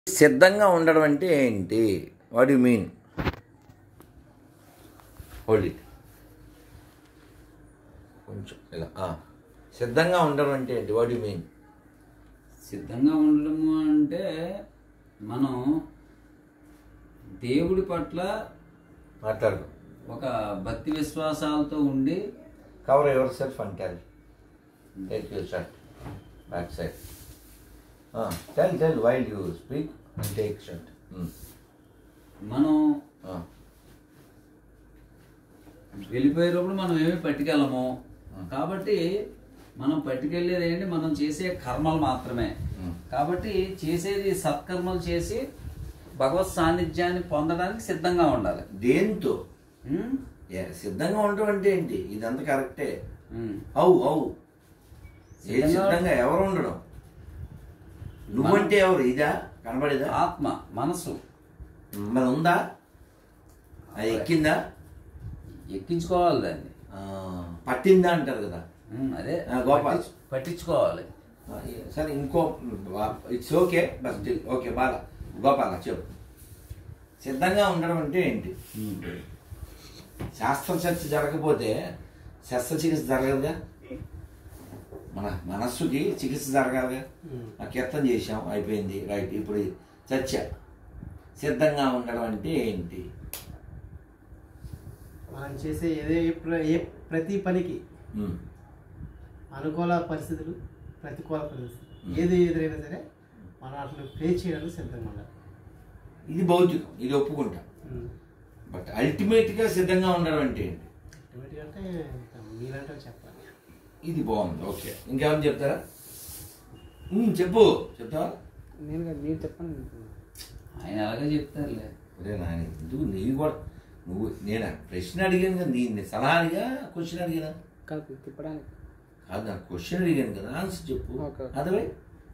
సిద్ధంగా ఉండడం అంటే ఏంటి? What you mean? Hold it కొంచెం ఇలా. సిద్ధంగా ఉండడం అంటే ఏంటి? What you mean? సిద్ధంగా ఉండడము అంటే మనం దేవుడి పట్ల మాట్లాడు. ఒక భక్తి విశ్వాసాలతో ఉండి cover yourself and tell. Take your shirt back side. Tell while you speak and take shirt. మనం వెళ్ళిపోయేటప్పుడు మనం ఏమి పట్టుకెళ్ళము. కాబట్టి మనం పట్టుకెళ్ళేది ఏంటి? మనం చేసే కర్మలు మాత్రమే. కాబట్టి చేసేది సత్కర్మలు చేసి భగవత్ సాన్నిధ్యాన్ని పొందడానికి సిద్ధంగా ఉండాలి. దేంతో సిద్ధంగా ఉండడం అంటే ఏంటి? ఇదంతా కరెక్టే. సిద్ధంగా ఎవరు ఉండడం? నువ్వంటే ఎవరు? ఇదా కనబడేదా? ఆత్మ, మనసు మరి ఉందా? అది ఎక్కిందా? ఎక్కించుకోవాలి దాన్ని. పట్టిందా అంటారు కదా. అదే గోపాల్ పట్టించుకోవాలి. సరే ఇంకో it's okay but still okay. బాగా గోపాల చెప్పు. సిద్ధంగా ఉండడం అంటే ఏంటి? శాస్త్ర చర్చ జరగకపోతే శస్త్రచికిత్స జరగదుగా. మన మనస్సుకి చికిత్స జరగాలిగా. కీర్తన చేసాం, అయిపోయింది, రైట్. ఇప్పుడు చర్చ. సిద్ధంగా ఉండడం అంటే ఏంటి? మనం చేసే ఏ ప్రతి పనికి అనుకూల పరిస్థితులు, ప్రతికూల పరిస్థితులు ఏది ఎదురైనా సరే మనం అట్లా ఫేస్ చేయడానికి సిద్ధంగా ఉండాలి. ఇది భౌతికం, ఇది ఒప్పుకుంటాం. బట్ అల్టిమేట్గా సిద్ధంగా ఉండడం అంటే ఏంటి? అల్టిమేట్గా అంటే మీరంటే చెప్పాలి. ఇది బాగుంది. ఓకే, ఇంకేమైనా చెప్తారా? చెప్పు. చెప్తావా? మీరు చెప్పండి. ఆయన అలాగే చెప్తారులే. అదే నాని ఎందుకు నీకు కూడా నువ్వు నేను ప్రశ్న అడిగాను కదా, నీ సలహా అడిగా, క్వశ్చన్ అడిగానా? తిప్పడానికి కాదు, నాకు క్వశ్చన్ అడిగాను కదా, ఆన్సర్ చెప్పు. అదే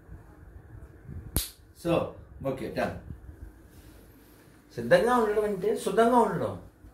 సో ఓకే డన్. సిద్ధంగా ఉండడం అంటే శుద్ధంగా ఉండడం.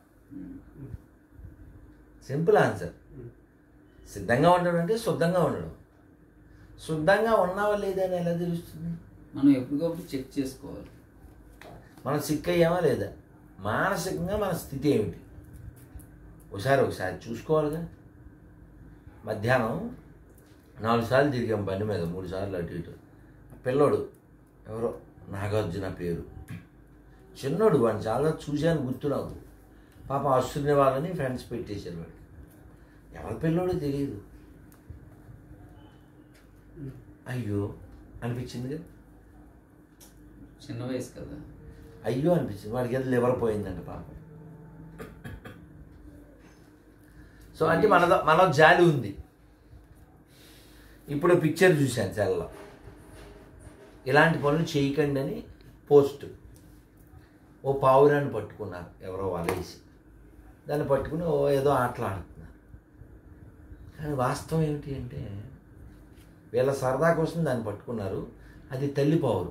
Simple answer. సిద్ధంగా ఉండడం అంటే శుద్ధంగా ఉండడం. శుద్ధంగా ఉన్నావా లేదా అని ఎలా తెలుస్తుంది? మనం ఎప్పటికప్పుడు చెక్ చేసుకోవాలి. మనం సిక్ అయ్యామా లేదా, మానసికంగా మన స్థితి ఏమిటి ఒకసారి చూసుకోవాలిగా. మధ్యాహ్నం 4 సార్లు తిరిగాం బండి మీద, 3 సార్లు అటు ఇటు. పిల్లోడు ఎవరో నాగార్జున పేరు, చిన్నోడు, వాడిని చాలా చూశాను, గుర్తు నాకు. పాప వస్తున్న వాళ్ళని ఫ్రెండ్స్ పెట్టేశారు. వాడు ఎవరి పిల్లోడో తెలియదు. అయ్యో అనిపించిందిగా, చిన్న వయసు కదా. అయ్యో అనిపించింది. వాడికి ఏదో లివర్ పోయిందంట పాపం. సో అంటే మనలో జాలి ఉంది. ఇప్పుడు పిక్చర్ చూశాను సెల్లో, ఇలాంటి పనులు చేయకండి అని పోస్ట్. ఓ పావురాన్ని పట్టుకున్నారు ఎవరో వలేసి, దాన్ని పట్టుకుని ఏదో ఆటలాడుతున్నారు. కానీ వాస్తవం ఏమిటి అంటే, వీళ్ళ సరదా కోసం దాన్ని పట్టుకున్నారు. అది తల్లి పావురు.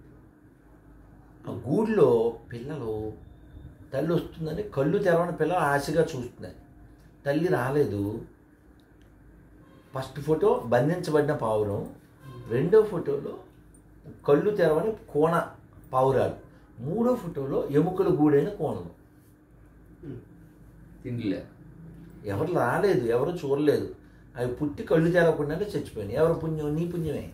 ఆ గూడులో పిల్లలు, తల్లి వస్తుందని కళ్ళు తెరవని పిల్లలు ఆశగా చూస్తున్నాయి. తల్లి రాలేదు. ఫస్ట్ ఫోటో బంధించబడిన పావురం, రెండో ఫోటోలో కళ్ళు తెరవని కోన పావురాలు, మూడో ఫోటోలో ఎముకల గూడైన కోనలు. తిండిలే, ఎవరు రాలేదు, ఎవరు చూడలేదు. అవి పుట్టి కళ్ళు తెరవకుండానే చచ్చిపోయినాయి. ఎవరు పుణ్యం? నీ పుణ్యమే.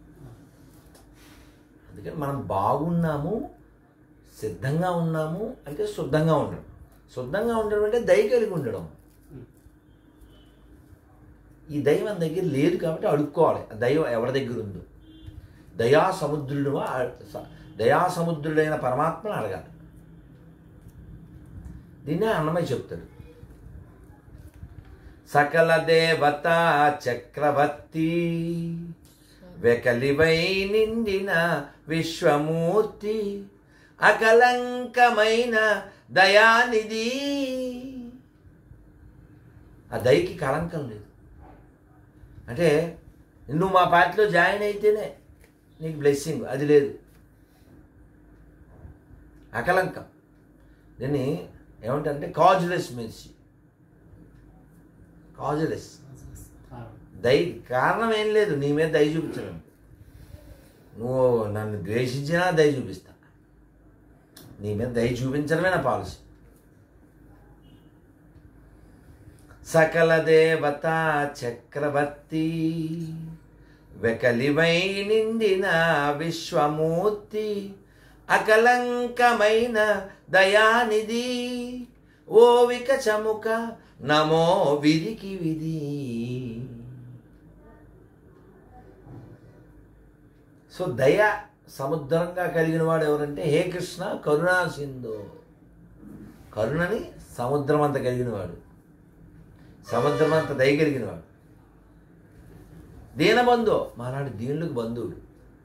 అందుకని మనం బాగున్నాము, సిద్ధంగా ఉన్నాము అంటే శుద్ధంగా ఉండడం. శుద్ధంగా ఉండడం అంటే దయ కలిగి ఉండడం. ఈ దయ మన దగ్గర లేదు కాబట్టి అడుక్కోవాలి. దైవం ఎవరి దగ్గర ఉందో, దయాసముద్రుడైన పరమాత్మను అడగాలి. దీన్నే అన్నమయ్య చెప్తాడు. సకల దేవతా చక్రవర్తి, వెకలివై నిండిన విశ్వమూర్తి, అకలంకమైన దయానిధి. ఆ దయకి కలంకం లేదు. అంటే నువ్వు మా పార్టీలో జాయిన్ అయితేనే నీకు బ్లెస్సింగ్, అది లేదు. అకలంకం. దీన్ని ఏమంటారంటే కాజులెస్ మెర్సీ. కాజులెస్ దయ, కారణం ఏం లేదు నీ మీద దయ చూపించడం. నువ్వు నన్ను ద్వేషించినా దయ చూపిస్తా, నీ మీద దయ చూపించడమే నా పాలసీ. సకల దేవతా చక్రవర్తి వెకలివై నిండిన విశ్వమూర్తి అకలంకమైన దయానిధి ఓ వికచముక నమో విధికి విధి. సో దయ సముద్రంగా కలిగిన వాడు ఎవరంటే హే కృష్ణ కరుణా సింధు. కరుణని సముద్రం అంత కలిగినవాడు, సముద్రం అంత దయ కలిగినవాడు. దీనబంధు మాలాంటి దీనులకు బంధువుడు.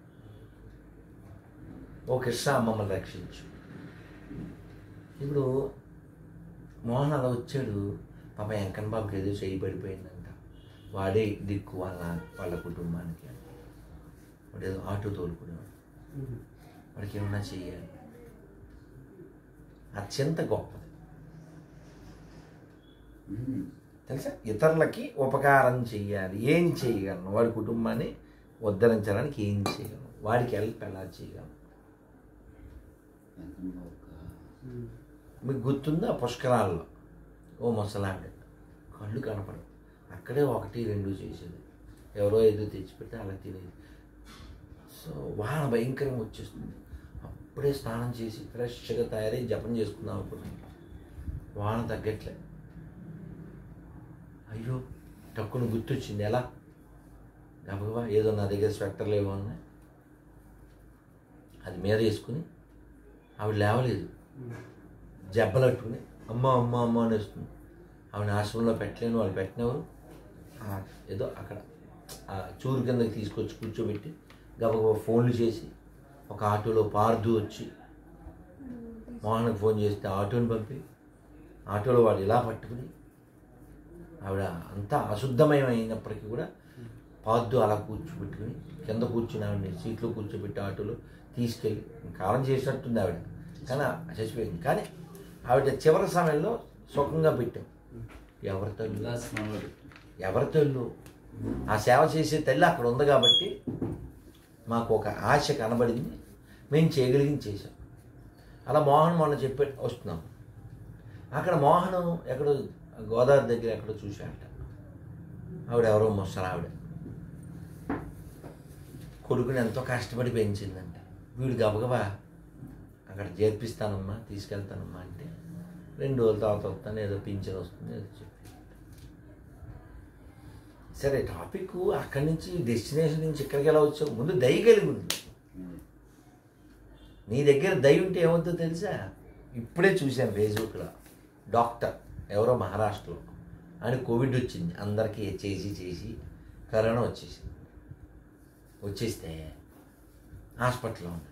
ఓ కృష్ణ మమ్మల్ని రక్షించు. ఇప్పుడు మోహన్ అలా వచ్చాడు, పాప వెంకన్న బాబుకి ఏదో చేయి పడిపోయిందంట, వాడే దిక్కు వాళ్ళ కుటుంబానికి. వాడు ఏదో ఆటో తోలుకునేవాడు, వాడికి ఏమన్నా చెయ్యాలి. అత్యంత గొప్పది తెలుసా, ఇతరులకి ఉపకారం చెయ్యాలి. ఏం చేయగలను, వాడి కుటుంబాన్ని ఉద్ధరించడానికి ఏం చేయగలను, వాడికి హెల్ప్ ఎలా చేయగలను. మీకు గుర్తుందా పుష్కరాల్లో ఓ ముసలావిడ కళ్ళు కనపడవు, అక్కడే 1, 2 చేసేది, ఎవరో ఏదో తెచ్చిపెట్టి అలా తినేది. సో వాన భయంకరంగా వచ్చేస్తుంది, అప్పుడే స్నానం చేసి ఫ్రెష్గా తయారై జపం చేసుకుందాం అనుకున్నాను. వాన తగ్గట్లే. అయ్యో టక్కును గుర్తొచ్చింది, ఎలా గబగబా ఏదో నా దగ్గర స్వెట్టర్లు ఏమో ఉన్నాయి, అది మీద వేసుకుని ఆవిడ లేవలేదు, జబ్బలట్టుకుని అమ్మ అమ్మ అమ్మ అనేస్తుంది. ఆవిడ ఆశ్రమంలో పెట్టలేను, వాళ్ళు పెట్టినవారు ఏదో అక్కడ చూరు కిందకి తీసుకొచ్చి కూర్చోబెట్టి గబగబా ఫోన్లు చేసి ఒక ఆటోలో పార్దు వచ్చి మోహన్కి ఫోన్ చేస్తే ఆటోని పంపి ఆటోలో వాడు ఇలా పట్టుకుని ఆవిడ అంతా అశుద్ధమయమైనప్పటికీ కూడా పార్దు అలా కూర్చోబెట్టుకుని కింద కూర్చుని ఆవిడని సీట్లో కూర్చోబెట్టి ఆటోలో తీసుకెళ్ళి కాలం చేసినట్టుంది ఆవిడ, కానీ చచ్చిపోయింది. కానీ ఆవిడ చివరి సమయంలో సుఖంగా పెట్టాం. ఎవరి తల్లు ఆ సేవ చేసే తల్లి అక్కడ ఉంది కాబట్టి మాకు ఒక ఆశ కనబడింది, మేము చేయగలిగింది చేసాం. అలా మోహన్ మొన్న చెప్పి వస్తున్నాం, అక్కడ మోహన్ ఎక్కడో గోదావరి దగ్గర ఎక్కడో చూశాడట. ఆవిడ ఎవరో ముసలావిడ కొడుకుని ఎంతో కష్టపడి పెంచిందంట. వీడు గబగబా అక్కడ చేర్పిస్తానమ్మా తీసుకెళ్తానమ్మా అంటే 2 రోజుల తర్వాత వస్తాను, ఏదో పింఛన్ వస్తుంది ఏదో చెప్పి. సరే టాపిక్ అక్కడి నుంచి డెస్టినేషన్ నుంచి ఇక్కడికి ఎలా వచ్చావు, ముందు దయ కలిగి ఉంది. నీ దగ్గర దయ ఉంటే ఏమవుతుందో తెలుసా, ఇప్పుడే చూశాను ఫేస్బుక్లో, డాక్టర్ ఎవరో మహారాష్ట్రలో ఆయన కోవిడ్ వచ్చింది, అందరికీ చేసి కరోనా వచ్చేస్తే హాస్పిటల్లో ఉన్నాడు.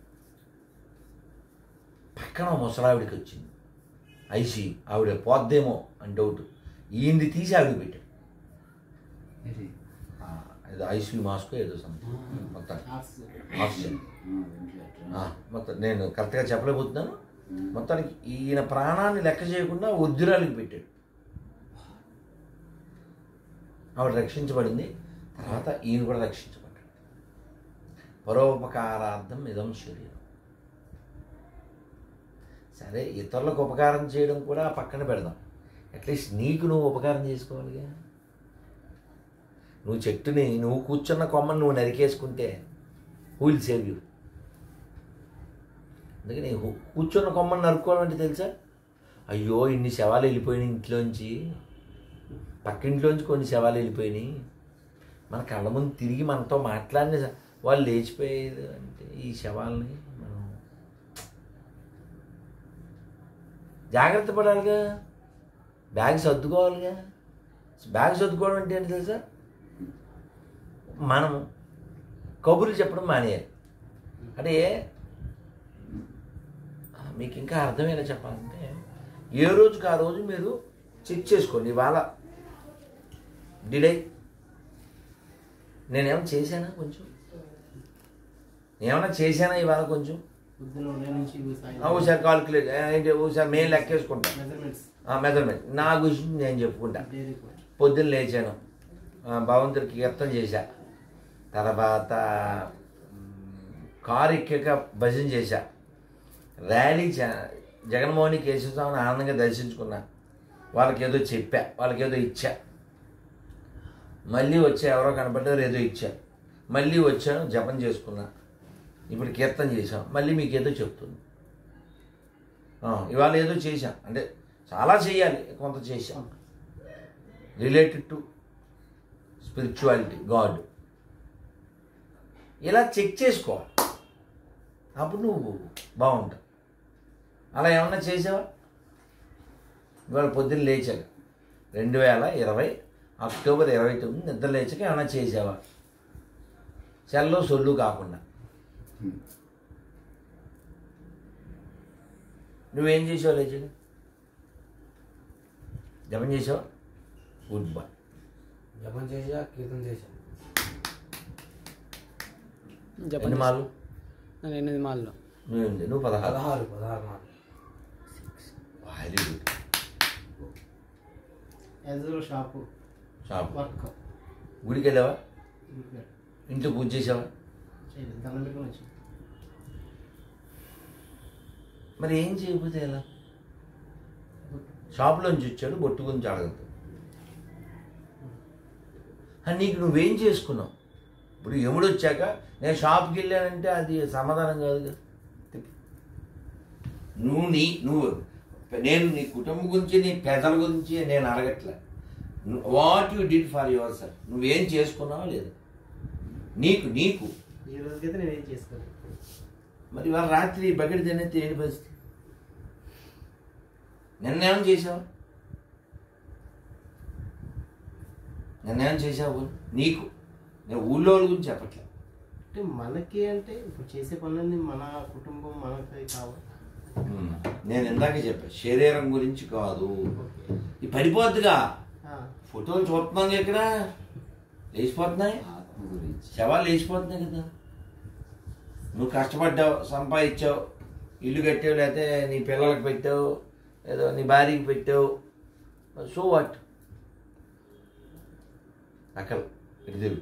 పక్కన ముసలావిడికి వచ్చింది ఐసీయూ, ఆవిడ పోద్దేమో అని డౌట్, ఈయనది తీసి ఆవిడ పెట్టాడు. ఏదో ఐసీయూ మాస్క్ ఏదో సంథింగ్ మొత్తం ఆక్సిజన్ మొత్తం, నేను కరెక్ట్గా చెప్పలేకపోతున్నాను. మొత్తానికి ఈయన ప్రాణాన్ని లెక్క చేయకుండా ఉద్యోగాలకు పెట్టాడు. ఆవిడ రక్షించబడింది, తర్వాత ఈయన కూడా రక్షించబడ్డాడు. పరోపకారార్థం ఇదం శరీరం. సరే ఇతరులకు ఉపకారం చేయడం కూడా పక్కన పెడదాం, అట్లీస్ట్ నీకు నువ్వు ఉపకారం చేసుకోవాలిగా. నువ్వు చెట్టుని నువ్వు కూర్చున్న కొమ్మని నువ్వు నరికేసుకుంటే హూ విల్ సేవ్ యూ. అందుకని కూర్చున్న కొమ్మని నరుక్కోవడం అంటే తెలుసా, అయ్యో ఇన్ని శవాలు వెళ్ళిపోయినాయి ఇంట్లోంచి, పక్కింట్లోంచి కొన్ని శవాలు వెళ్ళిపోయినాయి, మన కళ్ళ ముందు తిరిగి మనతో మాట్లాడిన వాళ్ళు లేచిపోయేది అంటే ఈ శవాలని మనం జాగ్రత్త పడాలిగా, బ్యాగ్ సర్దుకోవాలిగా. బ్యాగ్ సర్దుకోవడం అంటే ఏంటి తెలుసా, మనం కబుర్లు చెప్పడం మానేయాలి. అంటే మీకు ఇంకా అర్థమయ్యేలా చెప్పాలంటే, ఏ రోజుకి ఆ రోజు మీరు చెక్ చేసుకోండి, ఇవాళ నేనేమైనా చేశానా, కొంచెం ఏమైనా చేశానా ఇవాళ కొంచెం, ఒకసారి కాల్కులేట్ ఏంటి, ఒకసారి మేము లెక్కేసుకుంటాం మెజర్మెంట్. నా గురించి నేను చెప్పుకుంటా, పొద్దున్న లేచాను, భగవంతుడికి కీర్తన చేశా, తర్వాత కారు ఎక్కాక భజన చేశా, ర్యాలీ జగన్మోహన్ కేశవస్వామిని ఆనందంగా దర్శించుకున్నా, వాళ్ళకి ఏదో చెప్పా, వాళ్ళకి ఏదో ఇచ్చా, మళ్ళీ వచ్చా, ఎవరో కనపడ్డారు ఏదో ఇచ్చా, మళ్ళీ వచ్చాను జపం చేసుకున్నా, ఇప్పుడు కీర్తన చేశాం, మళ్ళీ మీకు ఏదో చెప్తుంది. ఇవాళ ఏదో చేశాం అంటే చాలా చేయాలి, కొంత చేశాం రిలేటెడ్ టు స్పిరిచువాలిటీ, గాడ్. ఇలా చెక్ చేసుకోవాలి, అప్పుడు నువ్వు బాగుంటావు. అలా ఏమన్నా చేసావా? ఇవాళ పొద్దున్న లేచాక 2020 అక్టోబర్ 29 నిద్ర లేచాక ఏమన్నా చేసావా? సెల్లో సొల్లు కాకుండా నువ్వేం చేసావు? లేచాక జపం చేసావా? Good boy. జపం చేసా, కీర్తన చేశా. ఎన్ని మాలు? 8 మాల్లో. నువ్వు 16 మాలు. Very good. Shop work. గుడికి వెళ్ళావా? ఇంట్లో పూజ చేసావా? దండం పెట్టుకుని వచ్చి. మరి ఏం చేయకపోతే ఎలా? షాప్లోంచి వచ్చాడు, బొట్టు గురించి అడగదు. నీకు నువ్వేం చేసుకున్నావు? ఇప్పుడు యముడు వచ్చాక నేను షాప్కి వెళ్ళానంటే అది సమాధానం కాదు కదా. నువ్వు నేను నీ కుటుంబం గురించి, నీ పెద్దల గురించి నేను అడగట్లే. What you did for yourself, నువ్వేం చేసుకున్నావా లేదా? నీకు ఈ రోజుకైతే నేనేం చేసుకోలేదు. మరి వాళ్ళ రాత్రి బకెట్ తినేది ఏంటి పరిస్థితి? నిన్నేమని చేసావు? నిన్నేమని చేసావు? నీకు నేను ఊళ్ళో వాళ్ళ గురించి చెప్పట్లే. అంటే మనకి అంటే ఇప్పుడు చేసే పనులన్నీ మన కుటుంబం మనకి కావాలి. నేను ఇందాకే చెప్పా, శరీరం గురించి కాదు. ఇది పడిపోద్దిగా, ఫోటోలు చూస్తున్నాం ఇక్కడ, లేచిపోతున్నాయి, ఆత్మ గురించి. శవాలు లేచిపోతున్నాయి కదా. నువ్వు కష్టపడ్డావు, సంపాదించావు, ఇల్లు కట్టావు, లేకపోతే నీ పిల్లలకు పెట్టావు, ఏదో నీ భార్యకి పెట్టావు, సో వాట్? అక్కడ ఇటు తిరుగు.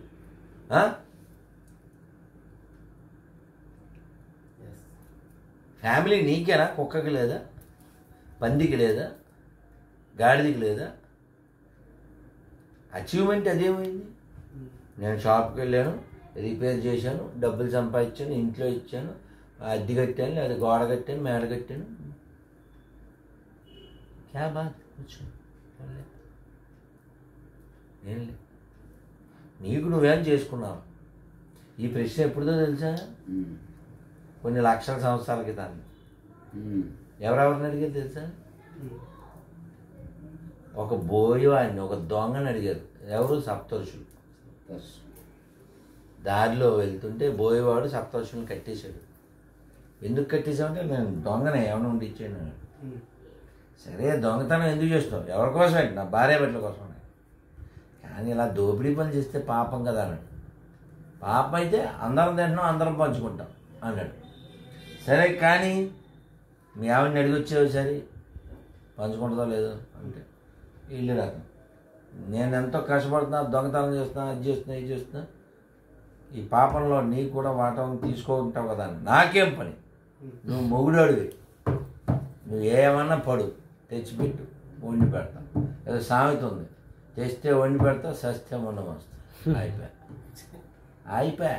ఫ్యామిలీ నీకేనా? కుక్కకి లేదా? పందికి లేదా? గాడిదికి లేదా? అచీవ్మెంట్ అదేమైంది? నేను షాప్కి వెళ్ళాను, రిపేర్ చేశాను, డబ్బులు సంపాదించాను, ఇంట్లో ఇచ్చాను, అద్దె కట్టాను, లేదా గోడ కట్టాను, మేడ కట్టాను. క్యా బాత్? ఏం లేదు. నీకు నువ్వేం చేసుకున్నావు? ఈ ప్రశ్న ఎప్పుడుదో తెలుసా? కొన్ని లక్షల సంవత్సరాల క్రితం. ఎవరెవరిని అడిగారు తెలుసా? ఒక బోయవాడిని, ఒక దొంగని అడిగారు. ఎవరు? సప్తర్షులు. దారిలో వెళ్తుంటే బోయేవాడు సప్తర్షులను కట్టేశాడు. ఎందుకు కట్టేశామంటే నేను దొంగనే, ఏమైనా ఉండి ఇచ్చాను. సరే, దొంగతనం ఎందుకు చేస్తున్నావు? ఎవరి కోసం ఏంటి? నా భార్య బిడ్డల కోసం. కానీ ఇలా దోపిడీ పని చేస్తే పాపం కదా అన్నాడు. పాపం అయితే అందరం తింటున్నాం, అందరం పంచుకుంటాం అన్నాడు. సరే, కానీ మీ ఆవిడని అడిగి వచ్చావు, సరే పంచుకుంటుందో లేదో అంటే ఇల్లు రకం. నేను ఎంతో కష్టపడుతున్నా, దొంగతనం చేస్తున్నా, అది చేస్తున్నా, ఇది చేస్తున్నా, ఈ పాపంలో నీకు కూడా వాటం తీసుకుంటావు కదా అని. నాకేం పని? నువ్వు మొగుడోడివి, నువ్వు ఏమన్నా పడు, తెచ్చిపెట్టు, వండి పెడతా. ఏదో సామెత ఉంది, తెస్తే వండి పెడతా, సస్తే ఉండడం వస్తా. అయిపోయా.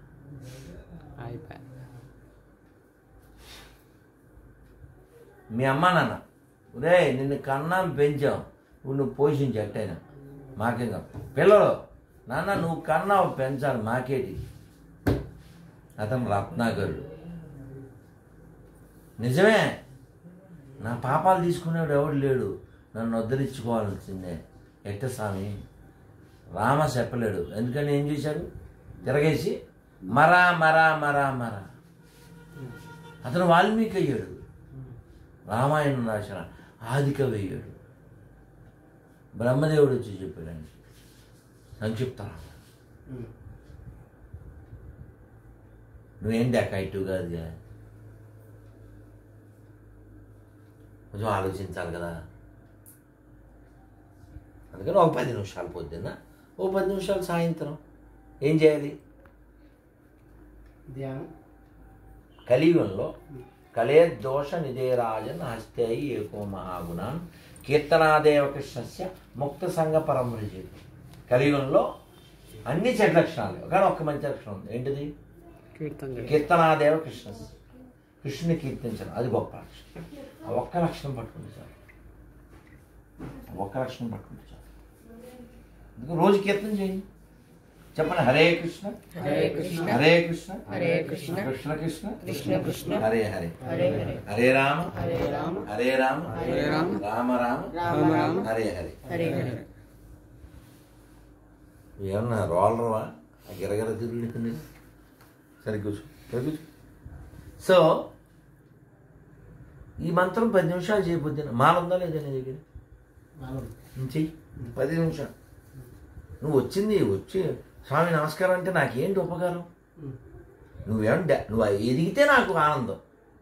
మీ అమ్మ నాన్న ఒరే నిన్ను కన్నాం, పెంచాం, నువ్వు పోషించి అట్టయినా మాకేం కాదు. పిల్లలు, నాన్న నువ్వు కన్నావు, పెంచాలి, మాకేటి. అతను రత్నాకరుడు. నిజమే, నా పాపాలు తీసుకునేవాడు ఎవడు లేడు, నన్ను ఉద్ధరించుకోవాల్సిందే. ఎట్ట స్వామి? రామ చెప్పలేడు. ఎందుకని ఏం చేశాడు? తిరగేసి మరా మరా మరా మరా. అతను వాల్మీకి అయ్యాడు, రామాయణం రాసిన ఆదికవి అయ్యాడు. బ్రహ్మదేవుడు వచ్చి చెప్పాడండి సంక్షిప్త. నువ్వేంటి అక్కయిట్టు కాదుగా, కొంచెం ఆలోచించాలి కదా. అందుకని ఒక 10 నిమిషాలు పొద్దున్న, ఓ 10 నిమిషాలు సాయంత్రం ఏం చేయాలి? ధ్యానం. కలియుగంలో కలే దోష నిదేరాజన్ హస్తేయి ఏకో మహాగుణాన్ కీర్తనాదేవ కృష్ణస్య ముక్త సంఘ పరమృజి. కలియుగంలో అన్ని చెడ్డ లక్షణాలు కానీ ఒక్క మంచి లక్షణం ఉంది. ఏంటిది? కీర్తనాదేవ కృష్ణస్య, కృష్ణుని కీర్తించడం. అది గొప్ప లక్షణం. ఆ ఒక్క లక్షణం పట్టుకుంటే చాలు. ఒక్క లక్షణం పట్టుకుంటే చాలు. అందుకు రోజు కీర్తన చేయండి. చెప్పండి, హరే కృష్ణ హరే కృష్ణ హరే కృష్ణ హరే కృష్ణ కృష్ణ కృష్ణ కృష్ణ కృష్ణ హరే హరే హరే హరే హరే రామ హరే రామ హరే రామ హరే రామ రామ రామ రామ రామ హరే హరే. హరే హరే. ఏమన్నా రోలరవా గిరగిర తిరుగుతుంది? సరే కూర్చో, సరే కూర్చో. సో ఈ మంత్రం 10 నిమిషాలు చేయబోద్ది. మాల ఉందా లేదా నీ దగ్గర? నువ్వు చెయ్యి 10 నిమిషాలు. నువ్వు వచ్చి స్వామి నమస్కారం అంటే నాకేంటి ఉపకారం? నువ్వు ఎదిగితే నాకు ఆనందం.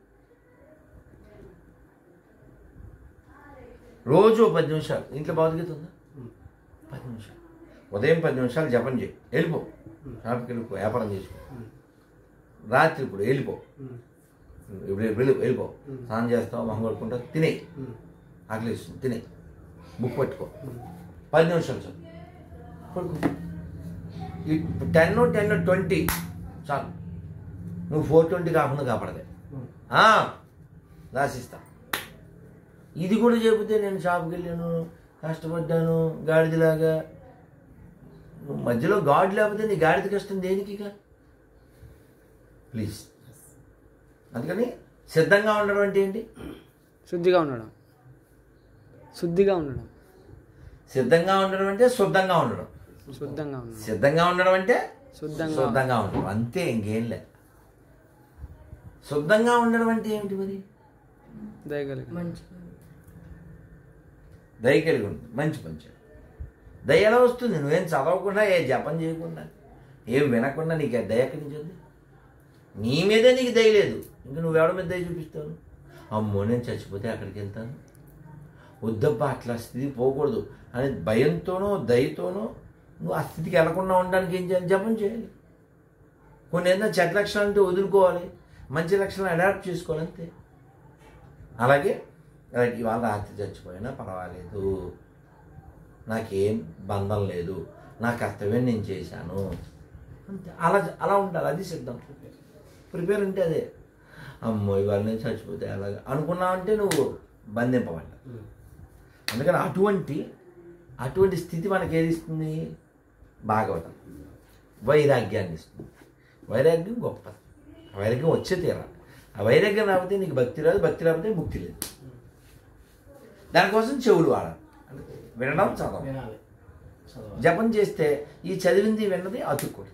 రోజు 10 నిమిషాలు. ఇంట్లో భగవద్గీత ఉందా? 10 నిమిషాలు. ఉదయం 10 నిమిషాలు జపం చేయి, వెళ్ళిపో. షాప్కి వెళ్ళిపో, వ్యాపారం చేసుకో. రాత్రి ఇప్పుడు వెళ్ళిపో, వెళ్ళిపో. స్నానం చేస్తావు, మొహం కొడుకుంటావు, తినేయి. ఆకలి ఇస్తుంది, తినేయి. బుక్ పట్టుకో, 10 నిమిషాలు చాలు. పడుకో. 10, 20 చాలు. నువ్వు 420 కాకుండా కాపాడదే రాసిస్తా. ఇది కూడా చెబితే నేను షాప్కి వెళ్ళాను, కష్టపడ్డాను గాడిదలాగా. మధ్యలో గాడి లేకపోతే నీ గాడిద కష్టం దేనికి? ప్లీజ్. అందుకని సిద్ధంగా ఉండడం అంటే ఏంటి? శుద్ధిగా ఉండడం. సిద్ధంగా ఉండడం అంటే శుద్ధంగా ఉండడం. సిద్ధంగా ఉండడం అంటే శుద్ధంగా ఉండడం. అంతే, ఇంకేం లే. శుద్ధంగా ఉండడం అంటే ఏమిటి మరి? దయ కలిగి ఉంటుంది. మంచి పంచం. దయ ఎలా వస్తుంది? నువ్వేం చదవకుండా, ఏ జపం చేయకుండా, ఏం వినకుండా నీకు దయ ఎక్కడి నుంచి ఉంది? నీ మీదే నీకు దయ లేదు, ఇంకా నువ్వెవడ మీద దయ చూపిస్తావు? అమ్మో నేను చచ్చిపోతే అక్కడికి వెళ్తాను, వద్దబ్బా అట్లా స్థితి పోకూడదు అని భయంతోనో దయతోనో నువ్వు ఆ స్థితికి వెళ్లకుండా ఉండడానికి ఏం చేయాలి? జపం చేయాలి. కొన్ని ఏదైనా చెడ్డ లక్షణాలు అంటే వదులుకోవాలి, మంచి లక్షణాలు అడాప్ట్ చేసుకోవాలి, అంతే. అలాగే ఇవాళ రాత్రి చచ్చిపోయినా పర్వాలేదు, నాకేం బంధం లేదు, నా కర్తవ్యం నేను చేశాను, అంతే. అలా ఉండాలి. అది సిద్ధం. ప్రిపేర్ అంటే అదే. అమ్మో ఇవాళ నేను చచ్చిపోతే అలాగా అనుకున్నావంటే నువ్వు బంధింపబడ్డా. అందుకని అటువంటి స్థితి మనకి ఏది ఇస్తుంది? భాగవతం వైరాగ్యాన్ని ఇస్తుంది. వైరాగ్యం గొప్పది. ఆ వైరాగ్యం వచ్చే తీరాలి. ఆ వైరాగ్యం రాకపోతే నీకు భక్తి రాదు, భక్తి రాకపోతే ముక్తి లేదు. దానికోసం చెవులు వాడాలి, వినడం చదవాలి. జపం చేస్తే ఈ చదివింది విన్నది అతుక్కోడు.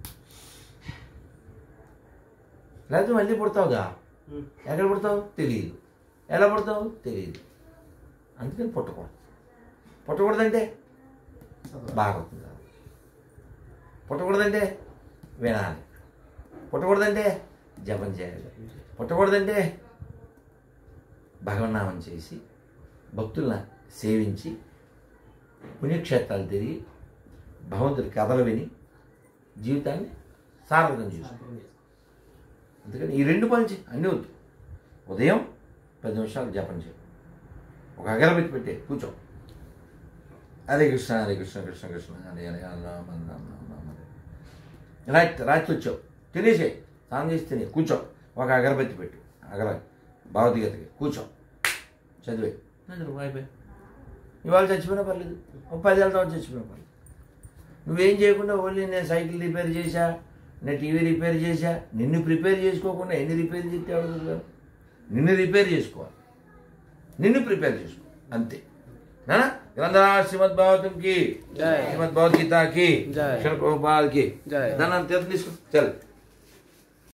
లేకపోతే మళ్ళీ పుడతావుగా, ఎక్కడ పుడతావు తెలియదు, ఎలా పుడతావు తెలియదు. అందుకని పుట్టకూడదంటే భాగవతం కాదు, పుట్టకూడదంటే వినాలి, పుట్టకూడదంటే జపం చేయాలి, పుట్టకూడదంటే భగవన్నామం చేసి భక్తులను సేవించి పుణ్యక్షేత్రాలు తిరిగి భగవంతుడి కథలు విని జీవితాన్ని సార్థకం చేసుకోవాలి. అందుకని ఈ 2 పనులు చేయి, అన్నీ వద్దు. ఉదయం 10 నిమిషాలు జపం చేయి, ఒక అగరబత్తి పెట్టే కూర్చో. హరే కృష్ణ హరే కృష్ణ కృష్ణ కృష్ణ హరే హరే రామ రామ రామ హరే. రాత్రి వచ్చావు, తినేసే, స్నానం చేసి తినే కూర్చో. ఒక అగరబత్తి పెట్టు, భగవద్గీతకి కూర్చో, చదివే అయిపోయి. ఇవాళ చచ్చిపోయినా పర్లేదు, ఒక 10 ఏళ్ళ తర్వాత చచ్చిపోయినా పర్లేదు. నువ్వేం చేయకుండా ఓన్లీ నేను సైకిల్ రిపేర్ చేశా, నేను టీవీ రిపేర్ చేశా, నిన్ను ప్రిపేర్ చేసుకోకుండా ఎన్ని రిపేర్ చేస్తే అడుగుతారు? నిన్ను రిపేర్ చేసుకోవాలి, నిన్ను ప్రిపేర్ చేసుకో, అంతే. గ్రంథరాజ్ శ్రీమద్ భాగవతం కి, శ్రీమద్ భగవద్గీత కి, శ్రీల ప్రభుపాద్ కి. దాన్ని తీర్థం తీసుకో, చల్.